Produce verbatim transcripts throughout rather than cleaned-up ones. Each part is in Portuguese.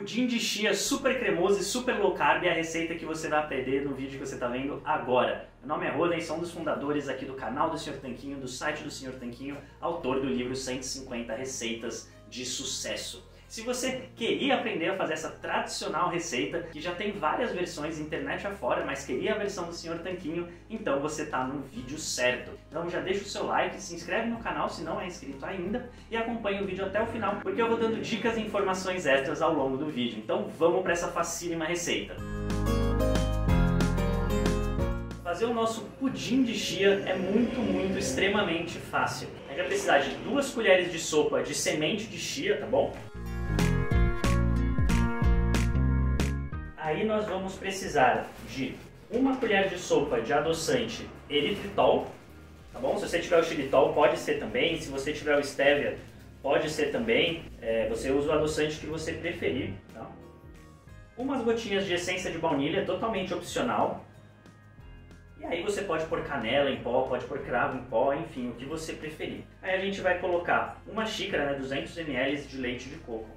Pudim de chia super cremoso e super low carb é a receita que você vai aprender no vídeo que você está vendo agora. Meu nome é Rony, sou um dos fundadores aqui do canal do senhor Tanquinho, do site do senhor Tanquinho, autor do livro cento e cinquenta Receitas de Sucesso. Se você queria aprender a fazer essa tradicional receita, que já tem várias versões internet afora, mas queria a versão do senhor Tanquinho, então você está no vídeo certo. Então já deixa o seu like, se inscreve no canal se não é inscrito ainda e acompanha o vídeo até o final, porque eu vou dando dicas e informações extras ao longo do vídeo. Então vamos para essa facílima receita. Fazer o nosso pudim de chia é muito, muito, extremamente fácil. A gente vai precisar de duas colheres de sopa de semente de chia, tá bom? Aí nós vamos precisar de uma colher de sopa de adoçante eritritol, tá bom? Se você tiver o xilitol pode ser também, se você tiver o stevia pode ser também, é, você usa o adoçante que você preferir, tá? Umas gotinhas de essência de baunilha, totalmente opcional. E aí você pode pôr canela em pó, pode pôr cravo em pó, enfim, o que você preferir. Aí a gente vai colocar uma xícara, né, duzentos mililitros de leite de coco.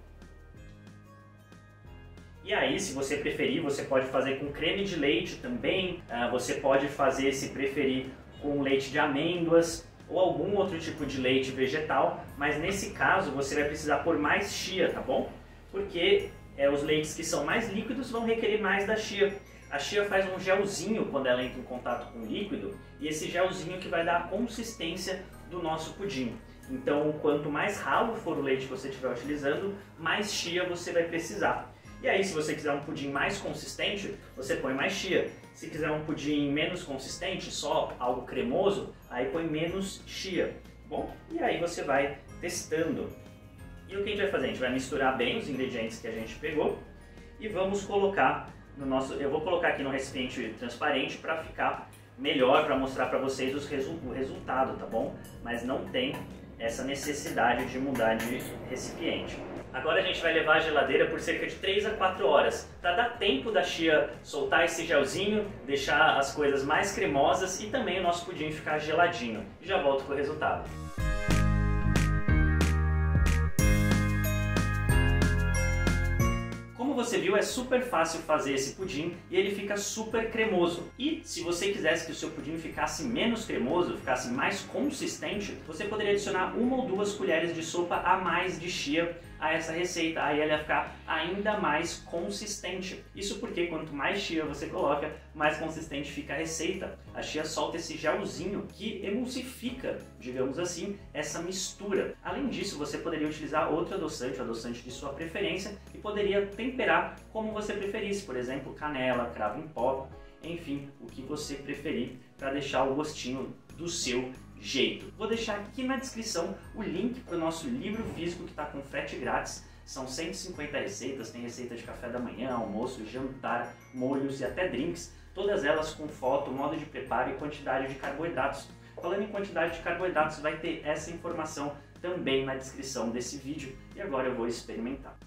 E aí, se você preferir, você pode fazer com creme de leite também, uh, você pode fazer, se preferir, com leite de amêndoas ou algum outro tipo de leite vegetal, mas nesse caso você vai precisar pôr mais chia, tá bom? Porque é, os leites que são mais líquidos vão requerer mais da chia. A chia faz um gelzinho quando ela entra em contato com o líquido, e esse gelzinho que vai dar a consistência do nosso pudim. Então, quanto mais ralo for o leite que você estiver utilizando, mais chia você vai precisar. E aí, se você quiser um pudim mais consistente, você põe mais chia. Se quiser um pudim menos consistente, só algo cremoso, aí põe menos chia. Bom, e aí você vai testando. E o que a gente vai fazer? A gente vai misturar bem os ingredientes que a gente pegou e vamos colocar no nosso... Eu vou colocar aqui no recipiente transparente para ficar melhor, para mostrar para vocês os resu... o resultado, tá bom? Mas não tem essa necessidade de mudar de recipiente. Agora a gente vai levar à geladeira por cerca de três a quatro horas, para dar tempo da chia soltar esse gelzinho, deixar as coisas mais cremosas e também o nosso pudim ficar geladinho. E já volto com o resultado. Como você viu, é super fácil fazer esse pudim e ele fica super cremoso. E se você quisesse que o seu pudim ficasse menos cremoso, ficasse mais consistente, você poderia adicionar uma ou duas colheres de sopa a mais de chia a essa receita, aí ela ia ficar ainda mais consistente. Isso porque quanto mais chia você coloca, mais consistente fica a receita. A chia solta esse gelzinho que emulsifica, digamos assim, essa mistura. Além disso, você poderia utilizar outro adoçante, o adoçante de sua preferência, e poderia temperar como você preferisse, por exemplo, canela, cravo em pó, enfim, o que você preferir para deixar o gostinho do seu jeito. Vou deixar aqui na descrição o link para o nosso livro físico que está com frete grátis. São cento e cinquenta receitas, tem receita de café da manhã, almoço, jantar, molhos e até drinks. Todas elas com foto, modo de preparo e quantidade de carboidratos. Falando em quantidade de carboidratos, vai ter essa informação também na descrição desse vídeo. E agora eu vou experimentar.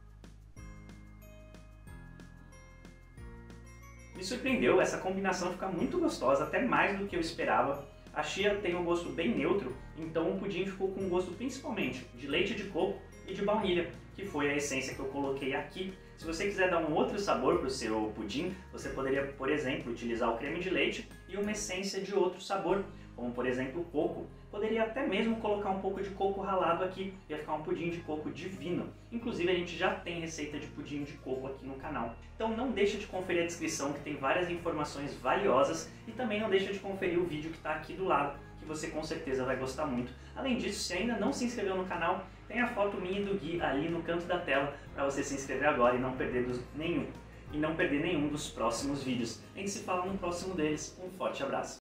Me surpreendeu, essa combinação fica muito gostosa, até mais do que eu esperava. A chia tem um gosto bem neutro, então o pudim ficou com um gosto principalmente de leite de coco e de baunilha, que foi a essência que eu coloquei aqui. Se você quiser dar um outro sabor para o seu pudim, você poderia, por exemplo, utilizar o creme de leite e uma essência de outro sabor, como por exemplo o coco. Poderia até mesmo colocar um pouco de coco ralado aqui, ia ficar um pudim de coco divino. Inclusive a gente já tem receita de pudim de coco aqui no canal. Então não deixa de conferir a descrição que tem várias informações valiosas e também não deixa de conferir o vídeo que está aqui do lado, que você com certeza vai gostar muito. Além disso, se ainda não se inscreveu no canal, tem a foto minha e do Gui ali no canto da tela para você se inscrever agora e não perder dos, nenhum. E não perder nenhum dos próximos vídeos. A gente se fala no próximo deles. Um forte abraço!